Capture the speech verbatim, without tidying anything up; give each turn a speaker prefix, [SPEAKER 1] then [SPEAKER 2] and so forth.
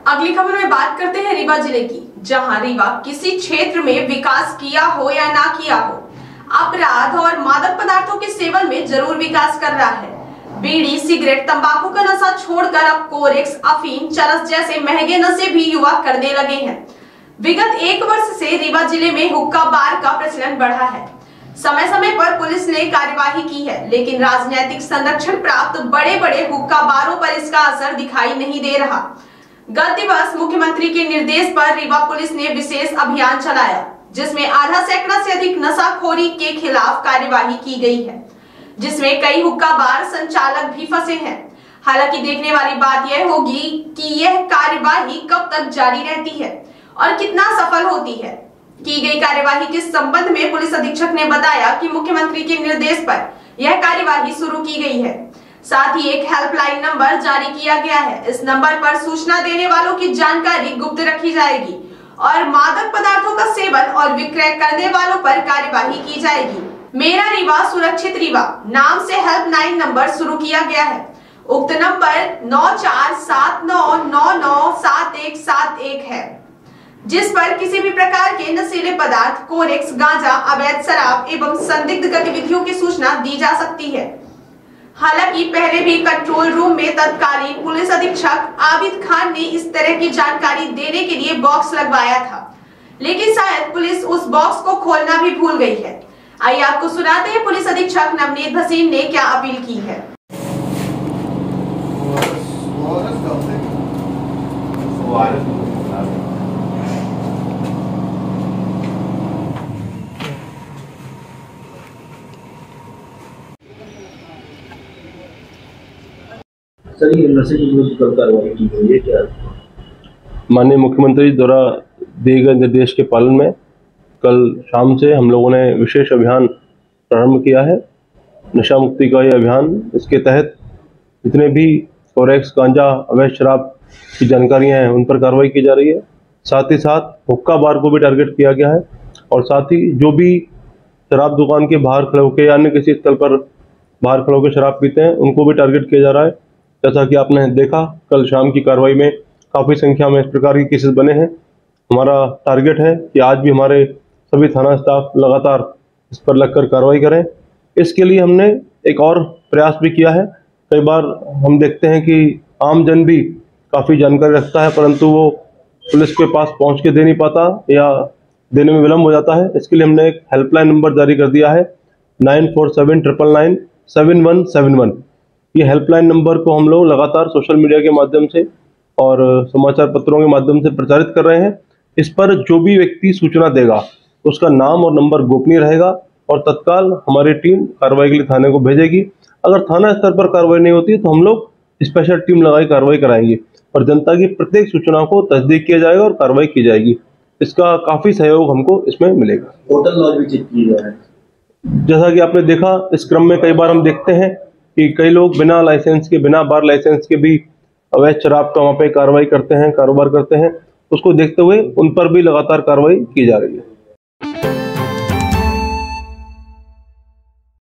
[SPEAKER 1] अगली खबर में बात करते हैं रीवा जिले की, जहां रीवा किसी क्षेत्र में विकास किया हो या ना किया हो, अपराध और मादक पदार्थों के सेवन में जरूर विकास कर रहा है। बीड़ी, सिगरेट, तंबाकू का नशा छोड़कर अब कोरेक्स, अफीम, चरस जैसे महंगे नशे भी युवा करने लगे हैं। विगत एक वर्ष से रीवा जिले में हुक्का बार का प्रचलन बढ़ा है। समय समय पर पुलिस ने कार्यवाही की है, लेकिन राजनीतिक संरक्षण प्राप्त बड़े बड़े हुक्का बारों पर इसका असर दिखाई नहीं दे रहा। गत दिवस मुख्यमंत्री के निर्देश पर रीवा पुलिस ने विशेष अभियान चलाया, जिसमें आधा सैकड़ा से अधिक नशाखोरी के खिलाफ कार्यवाही की गई है, जिसमें कई हुक्का बार संचालक भी फंसे हैं। हालांकि देखने वाली बात यह होगी कि यह कार्यवाही कब तक जारी रहती है और कितना सफल होती है। की गई कार्यवाही के संबंध में पुलिस अधीक्षक ने बताया कि मुख्यमंत्री के निर्देश पर यह कार्यवाही शुरू की गई है। साथ ही एक हेल्पलाइन नंबर जारी किया गया है। इस नंबर पर सूचना देने वालों की जानकारी गुप्त रखी जाएगी और मादक पदार्थों का सेवन और विक्रय करने वालों पर कार्यवाही की जाएगी। मेरा रीवा सुरक्षित रीवा नाम से हेल्पलाइन नंबर शुरू किया गया है। उक्त नंबर नौ चार सात नौ नौ नौ सात एक सात एक है, जिस पर किसी भी प्रकार के नशीले पदार्थ, कोरेक्स, गांजा, अवैध शराब एवं संदिग्ध गतिविधियों की सूचना दी जा सकती है। हालांकि पहले भी कंट्रोल रूम में तत्कालीन पुलिस अधीक्षक आबिद खान ने इस तरह की जानकारी देने के लिए बॉक्स लगवाया था, लेकिन शायद पुलिस उस बॉक्स को खोलना भी भूल गई है। आइए आपको सुनाते हैं पुलिस अधीक्षक नवनीत भसीन ने क्या अपील की है।
[SPEAKER 2] सर, ये नशे के विरुद्ध कल कार्रवाई की गई है क्या?
[SPEAKER 3] माननीय मुख्यमंत्री द्वारा दिए गए निर्देश के पालन में कल शाम से हम लोगों ने विशेष अभियान प्रारंभ किया है। नशा मुक्ति का ये अभियान, इसके तहत जितने भी कोरेक्स, गांजा, अवैध शराब की जानकारियां हैं उन पर कार्रवाई की जा रही है। साथ ही साथ हुक्का बार को भी टारगेट किया गया है और साथ ही जो भी शराब दुकान के बाहर खड़े होकर या अन्य किसी स्थल पर बाहर खड़े होकर शराब पीते हैं उनको भी टारगेट किया जा रहा है। जैसा कि आपने देखा कल शाम की कार्रवाई में काफ़ी संख्या में इस प्रकार के केसेस बने हैं। हमारा टारगेट है कि आज भी हमारे सभी थाना स्टाफ लगातार इस पर लगकर कार्रवाई करें। इसके लिए हमने एक और प्रयास भी किया है। कई बार हम देखते हैं कि आम जन भी काफ़ी जानकारी रखता है, परंतु वो पुलिस के पास पहुंच के दे नहीं पाता या देने में विलम्ब हो जाता है। इसके लिए हमने एक हेल्पलाइन नंबर जारी कर दिया है, nine four seven triple nine seven one seven one. ये हेल्पलाइन नंबर को हम लोग लगातार सोशल मीडिया के माध्यम से और समाचार पत्रों के माध्यम से प्रचारित कर रहे हैं। इस पर जो भी व्यक्ति सूचना देगा उसका नाम और नंबर गोपनीय रहेगा और तत्काल हमारी टीम कार्रवाई के लिए थाने को भेजेगी। अगर थाना स्तर पर कार्रवाई नहीं होती तो हम लोग स्पेशल टीम लगाई कार्रवाई कराएंगे और जनता की प्रत्येक सूचना को तस्दीक किया जाएगा और कार्रवाई की जाएगी। इसका काफ़ी सहयोग हमको इसमें मिलेगा।
[SPEAKER 2] होटल लॉज भी चेक किया जा रहा है।
[SPEAKER 3] जैसा कि आपने देखा, इस क्रम में कई बार हम देखते हैं कि कई लोग बिना लाइसेंस के, बिना बार लाइसेंस के भी अवैध शराब का वहाँ पे कार्रवाई करते हैं, कारोबार करते हैं। उसको देखते हुए उन पर भी लगातार कार्रवाई की जा रही है।